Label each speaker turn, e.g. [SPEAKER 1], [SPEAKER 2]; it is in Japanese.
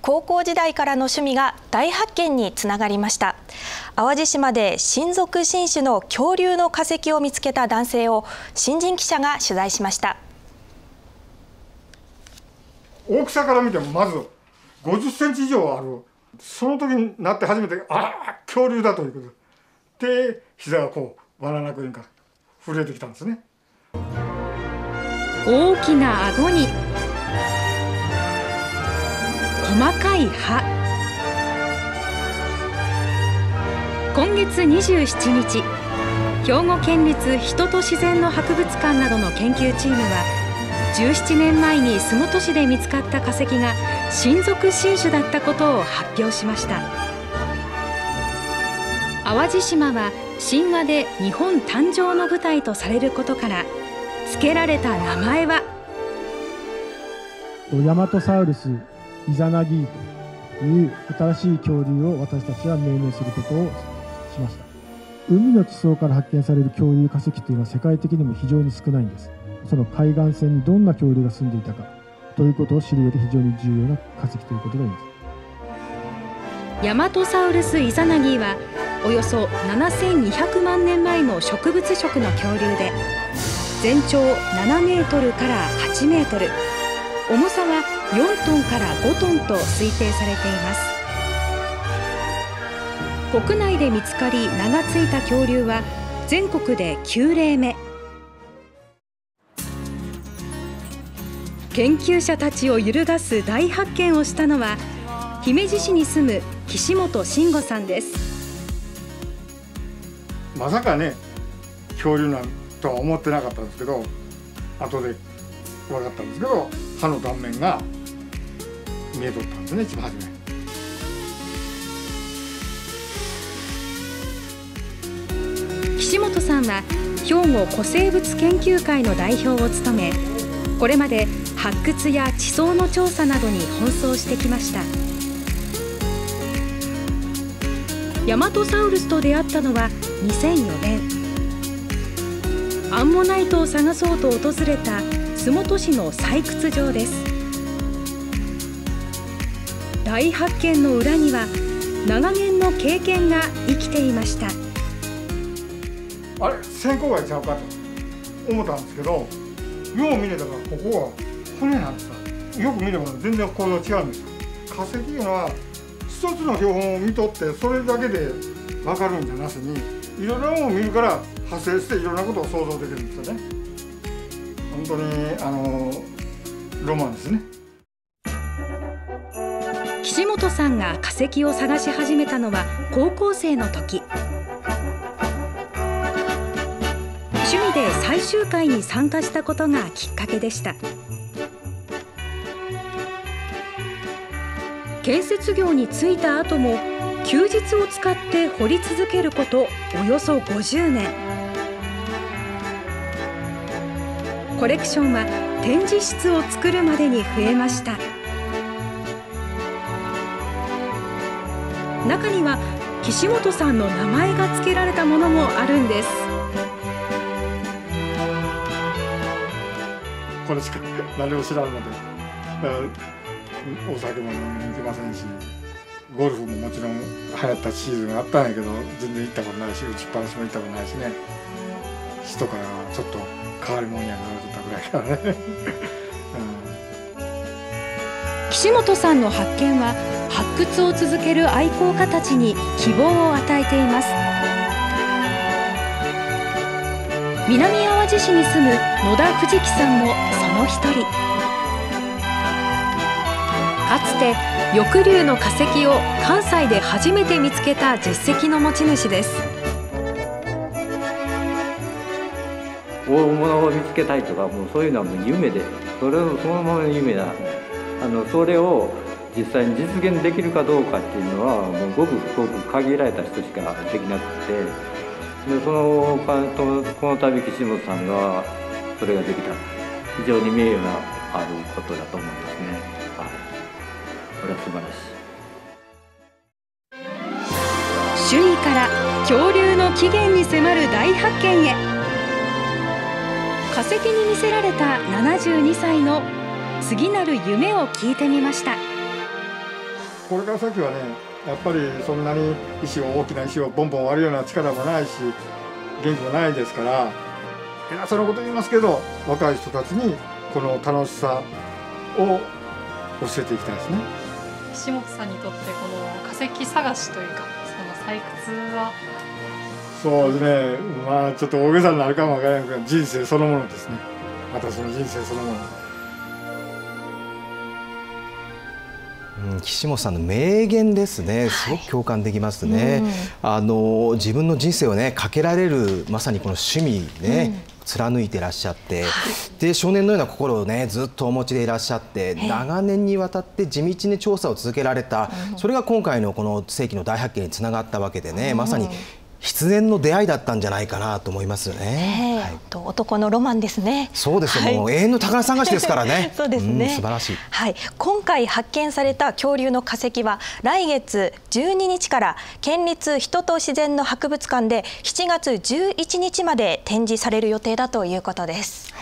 [SPEAKER 1] 高校時代からの趣味が大発見につながりました。淡路島で新属新種の恐竜の化石を見つけた男性を新人記者が取材しました。
[SPEAKER 2] 大きさから見てもまず50センチ以上ある。その時になって初めて恐竜だということで膝がこうバナナクリンから震えてきたんですね。
[SPEAKER 3] 大きな顎に細かい歯。今月27日、兵庫県立人と自然の博物館などの研究チームは17年前に洲本市で見つかった化石が新属新種だったことを発表しました。淡路島は神話で日本誕生の舞台とされることから付けられた名前は
[SPEAKER 4] ヤマトサウルスイザナギという新しい恐竜を私たちは命名することをしました。海の地層から発見される恐竜化石というのは世界的にも非常に少ないんです。その海岸線にどんな恐竜が住んでいたかということを知る上で非常に重要な化石ということが言えます。
[SPEAKER 3] ヤマトサウルスイザナギはおよそ7200万年前の植物食の恐竜で、全長7メートルから8メートル、重さは4トンから5トンと推定されています。国内で見つかり名が付いた恐竜は全国で9例目。研究者たちを揺るがす大発見をしたのは姫路市に住む岸本慎吾さんです。
[SPEAKER 2] まさかね恐竜なんとは思ってなかったんですけど、後で分かったんですけど歯の断面が見えとったんですね、一番初
[SPEAKER 3] め。岸本さんは兵庫古生物研究会の代表を務め、これまで発掘や地層の調査などに奔走してきました。ヤマトサウルスと出会ったのは2004年。アンモナイトを探そうと訪れた洲本市の採掘場です。大発見の裏には長年の経験が生きていました。
[SPEAKER 2] あれ線香貝ちゃうかと思ったんですけど、よう見れたらここは骨なんですよ。よく見れば全然構造違うんですよ。化石いうのは一つの標本を見とってそれだけで分かるんじゃなしに、いろんなものを見るから派生していろんなことを想像できるんですよね。本当にロマンですね。
[SPEAKER 3] 岸本さんが化石を探し始めたのは高校生の時。趣味で採集会に参加したことがきっかけでした。建設業に就いた後も休日を使って掘り続けることおよそ50年。コレクションは展示室を作るまでに増えました。中には岸本さんの名前が付けられたものもあるんです。
[SPEAKER 2] これしか何も知らんので、お酒も飲みに行きませんし、ゴルフももちろん流行ったシーズンがあったんやけど全然行ったことないし、打ちっぱなしも行ったことないしね、人からちょっと変わり者やなとったぐらいからね
[SPEAKER 3] 岸本さんの発見は発掘を続ける愛好家たちに希望を与えています。南あわじ市に住む野田藤樹さんもその一人。かつて翼竜の化石を関西で初めて見つけた実績の持ち主です。
[SPEAKER 5] 大物を見つけたいとか、もうそういうのはもう夢で、そのままの夢だ。それを実際に実現できるかどうかっていうのはもうごくごく限られた人しかできなくて、でこの度岸本さんがそれができた、非常に名誉なあることだと思いますね。はい、これは素晴らしい。
[SPEAKER 3] 種異から恐竜の起源に迫る大発見へ。化石に魅せられた72歳の次なる夢を聞いてみました。
[SPEAKER 2] これから先はね、やっぱりそんなに大きな石をボンボン割るような力もないし元気もないですから、偉そうなこと言いますけど、若い人たちにこの楽しさを教えていきたいですね。
[SPEAKER 6] 岸本さんにとってこの化石探しというか、その採掘は
[SPEAKER 2] そうですね、まあちょっと大げさになるかもわからないけど、人生そのものですね。私の人生そのもの。
[SPEAKER 7] 岸本さんの名言ですね、すごく共感できますね。自分の人生をねかけられる、まさにこの趣味ね、貫いていらっしゃって、で少年のような心をねずっとお持ちでいらっしゃって、長年にわたって地道に調査を続けられた、それが今回のこの世紀の大発見につながったわけでね、まさに必然の出会いだったんじゃないかなと思いますよね。
[SPEAKER 1] 男のロマンですね。
[SPEAKER 7] そうですよ、もう永遠の宝探しですからね。
[SPEAKER 1] そうですね。
[SPEAKER 7] 素晴らしい。
[SPEAKER 1] はい、今回発見された恐竜の化石は来月12日から県立人と自然の博物館で7月11日まで展示される予定だということです。